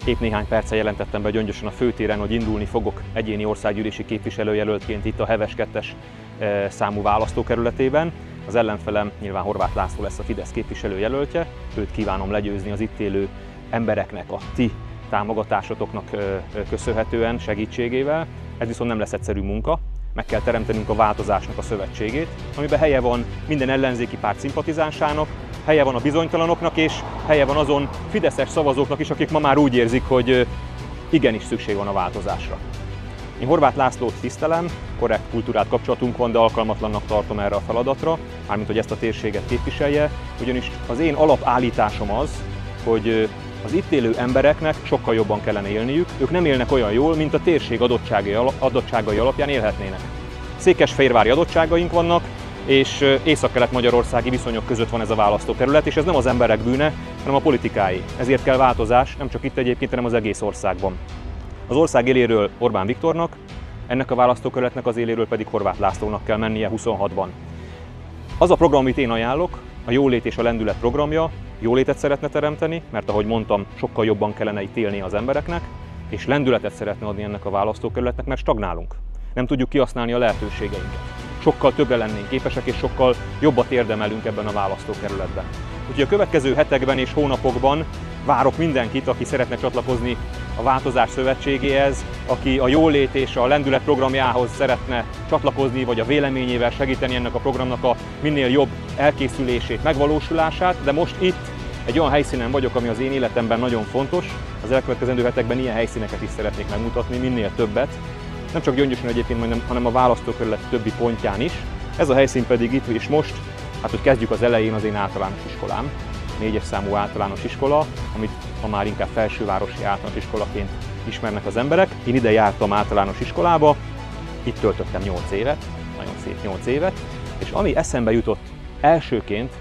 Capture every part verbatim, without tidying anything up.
Épp néhány perccel jelentettem be Gyöngyösön a főtéren, hogy indulni fogok egyéni országgyűlési képviselőjelöltként itt a Heves kettes számú választókerületében. Az ellenfelem nyilván Horváth László lesz a Fidesz képviselőjelöltje, őt kívánom legyőzni az itt élő embereknek, a ti támogatásotoknak köszönhetően, segítségével. Ez viszont nem lesz egyszerű munka, meg kell teremtenünk a változásnak a szövetségét, amiben helye van minden ellenzéki párt szimpatizánsának, helye van a bizonytalanoknak, és helye van azon fideszes szavazóknak is, akik ma már úgy érzik, hogy igenis szükség van a változásra. Én Horváth Lászlót tisztelem, korrekt kultúrát kapcsolatunk van, de alkalmatlannak tartom erre a feladatra, mármint hogy ezt a térséget képviselje, ugyanis az én alapállításom az, hogy az itt élő embereknek sokkal jobban kellene élniük, ők nem élnek olyan jól, mint a térség adottságai, adottságai alapján élhetnének. Székesfehérvári adottságaink vannak, és észak-kelet-magyarországi viszonyok között van ez a választókerület, és ez nem az emberek bűne, hanem a politikáé. Ezért kell változás, nem csak itt egyébként, hanem az egész országban. Az ország éléről Orbán Viktornak, ennek a választókerületnek az éléről pedig Horváth Lászlónak kell mennie huszonhatban. Az a program, amit én ajánlok, a Jólét és a Lendület programja, jólétet szeretne teremteni, mert ahogy mondtam, sokkal jobban kellene itt élni az embereknek, és lendületet szeretne adni ennek a választókerületnek, mert stagnálunk. Nem tudjuk kihasználni a lehetőségeinket. Sokkal többre lennénk képesek, és sokkal jobbat érdemelünk ebben a választókerületben. Úgyhogy a következő hetekben és hónapokban várok mindenkit, aki szeretne csatlakozni a Változás Szövetségéhez, aki a Jólét és a Lendület programjához szeretne csatlakozni, vagy a véleményével segíteni ennek a programnak a minél jobb elkészülését, megvalósulását, de most itt egy olyan helyszínen vagyok, ami az én életemben nagyon fontos. Az elkövetkezendő hetekben ilyen helyszíneket is szeretnék megmutatni, minél többet. Nem csak Gyöngyösön egyébként, hanem a választókerület többi pontján is. Ez a helyszín pedig itt és most, hát hogy kezdjük az elején, az én általános iskolám. Négyes számú általános iskola, amit ma már inkább felsővárosi általános iskolaként ismernek az emberek. Én ide jártam általános iskolába, itt töltöttem nyolc évet, nagyon szép nyolc évet, és ami eszembe jutott elsőként,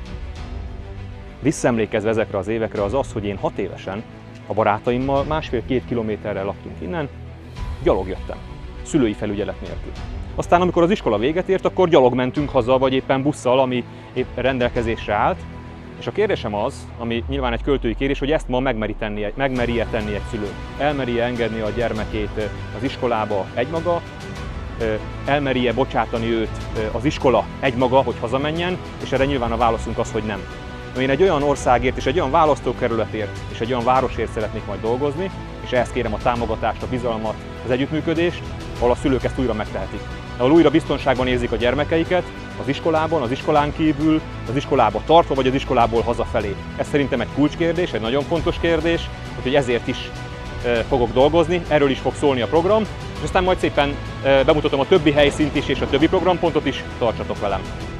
visszaemlékezve ezekre az évekre, az az, hogy én hat évesen a barátaimmal másfél-két kilométerrel laktunk innen, gyalog jöttem, szülői felügyelet nélkül. Aztán amikor az iskola véget ért, akkor gyalog mentünk haza, vagy éppen busszal, ami épp rendelkezésre állt. És a kérdésem az, ami nyilván egy költői kérdés, hogy ezt ma megmeri tenni, megmeri-e tenni egy szülő. Elmeri-e engedni a gyermekét az iskolába egymaga, elmeri-e bocsátani őt az iskola egymaga, hogy hazamenjen, és erre nyilván a válaszunk az, hogy nem. Én egy olyan országért és egy olyan választókerületért és egy olyan városért szeretnék majd dolgozni, és ehhez kérem a támogatást, a bizalmat, az együttműködést, ahol a szülők ezt újra megtehetik. Ahol újra biztonságban érzik a gyermekeiket, az iskolában, az iskolán kívül, az iskolába tartva, vagy az iskolából hazafelé. Ez szerintem egy kulcskérdés, egy nagyon fontos kérdés, úgyhogy ezért is fogok dolgozni, erről is fog szólni a program, és aztán majd szépen bemutatom a többi helyszínt is és a többi programpontot is, tartsatok velem!